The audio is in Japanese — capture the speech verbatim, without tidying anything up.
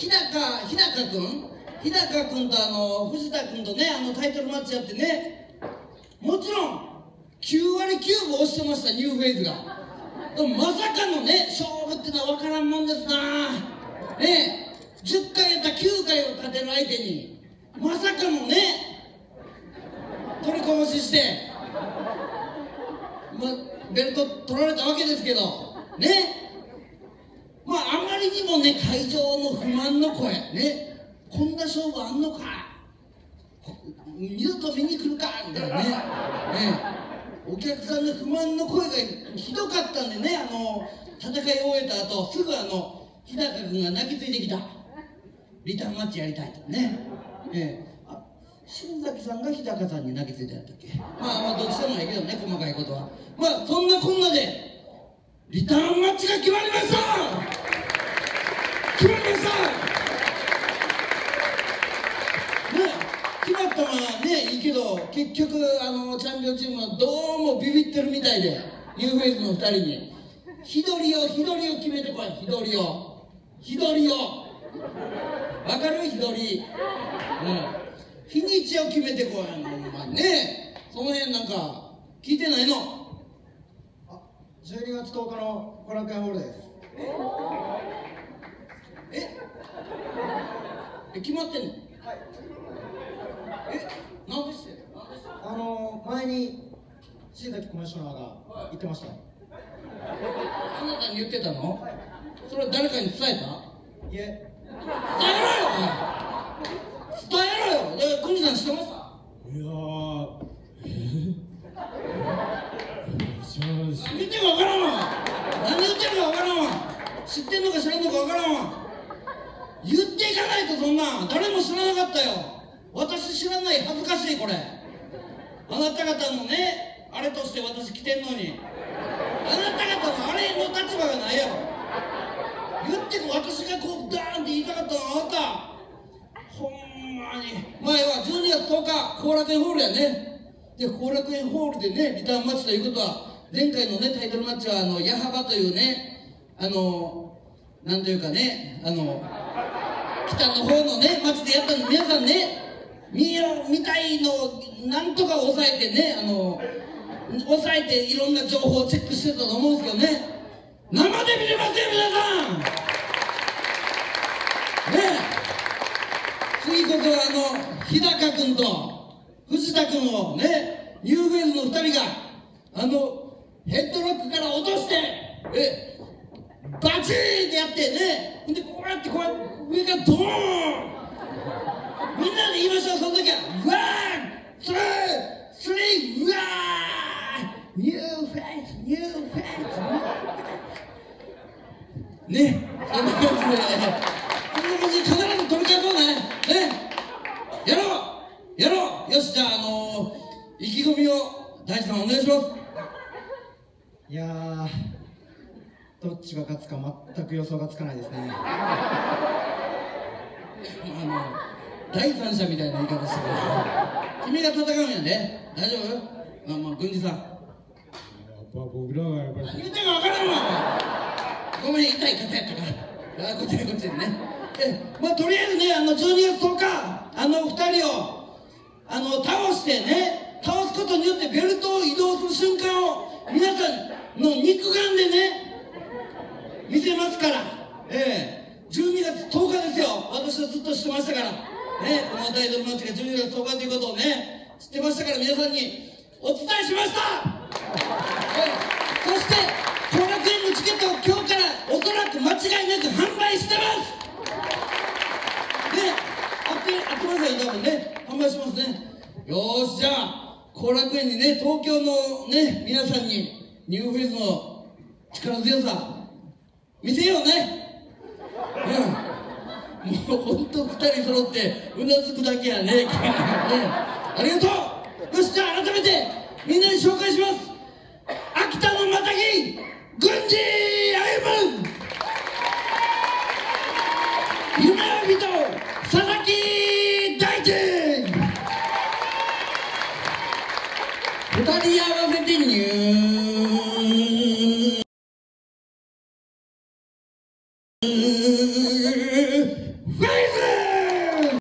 日高日高君日高君とあの藤田君とね、あのタイトルマッチやってね、もちろんきゅうわりきゅうぶ押してました、ニューフェイズが。でもまさかのね、勝負ってのは分からんもんですなねえ。じゅっかいやったらきゅうかいを勝てる相手にまさかのね、取りこぼしして、まあ、ベルト取られたわけですけどね。まああまりにもね、会場の不満の声ね、こんな勝負あんのか、二度と見に来るかみたいなね、ねお客さんの不満の声がひどかったんでね、あの戦い終えた後すぐあの日高君が泣きついてきた。リターンマッチやりたいとね、ええ、あ、新崎さんが日高さんに泣きついたやったっけ。まあまあどっちでもいいけどね、細かいことは。まあそんなこんなでリターンマッチが決まりました。決まりましたね。決まったのはねいいけど、結局あのチャンピオンチームはどうもビビってるみたいで、ニューフェイズのふたりに日取りを日取りを決めてこい。日取りを日取りをわかる？日取り、うん、日にちを決めてこい。あのお前ね、その辺なんか聞いてないの？ あ、じゅうにがつとおかの後楽園ホールです。 ええ、決まってんの？はい。え、なんでして？ あの前に新崎コミッショナーが言ってました。 あなたに言ってたの？はい。それは誰かに伝えた？ いえ。 伝えろよ、お前。伝えろよ。で、小西さん知ってました？ いやー、えー、知らないです。 何言ってるか分からんわ。何言ってるか分からんわ。知ってんのか知らんのか分からんわ。言っていかないと、そんな誰も知らなかったよ。私知らない、恥ずかしい。これあなた方のね、あれとして私来てんのに、あなた方のあれの立場がないやろ。言ってこ、私がこうダーンって言いたかったのはあなた。ほんまに前はじゅうにがつとおか後楽園ホールやね。で後楽園ホールでね、リターンマッチということは、前回のねタイトルマッチはあの矢幅というね、あのなんというかね、あの北の方のねマッチでやったの。皆さんね、見よ見たいのをなんとか抑えてね、あの抑えていろんな情報をチェックしてたと思うんですけどね、生で見れますよ皆さんね。次こそはあの日高君と藤田君をね、ニューフェイズのふたりがあのヘッドロックから落として、えバチーンってやってね、でこうやってこうやって上からドーン、みんなで言いましょう。その時はワンツースリー、うわーニューフェイズニューフェイズね、そんな感じで、そんな感じで必ず取り返そうね。ね、やろうやろう。よし、じゃあ、あのー、意気込みを大地さんお願いします。 いやー、どっちが勝つか全く予想がつかないですね。 あの第三者みたいな言い方してる。君が戦うんやね。大丈夫？まあまあ、郡司さん。 やっぱ僕らはやっぱり。 何言ってんか分からんわ。ごめん、痛い方やったから。あ、こっちでこっちでね。え、まあとりあえずね、あのじゅうにがつとおか、あのふたりをあの倒してね、倒すことによってベルトを移動する瞬間を皆さんの肉眼でね、見せますから。ええ、じゅうにがつとおかですよ。私はずっと知ってましたからね、このタイトルマッチがじゅうにがつとおかということをね知ってましたから、皆さんにお伝えしました。ええ、そして後楽園のチケットを今日からおそらく間違いなく販売してますね。あってあってますよ、多分ね、販売しますね。よーし、じゃあ後楽園にね、東京のね皆さんにニューフェイズの力強さ見せようね。うん、もう本当ふたり揃ってうなずくだけやね。ね、ありがとう。よし、じゃあ改めてみんなに紹介します。秋田のまたぎ郡司歩む、夢追い人佐々木大地、ふたり合わせてニュー